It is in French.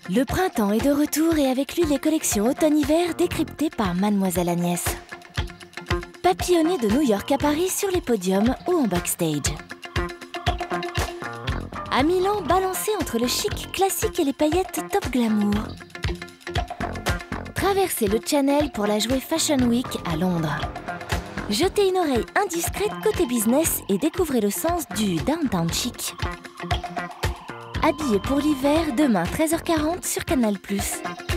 Le printemps est de retour et avec lui les collections automne-hiver décryptées par Mademoiselle Agnès. Papillonner de New York à Paris sur les podiums ou en backstage. À Milan, balancer entre le chic classique et les paillettes top glamour. Traverser le Channel pour la jouer Fashion Week à Londres. Jetez une oreille indiscrète côté business et découvrez le sens du downtown chic. Habillé pour l'hiver, demain 13h40 sur Canal+.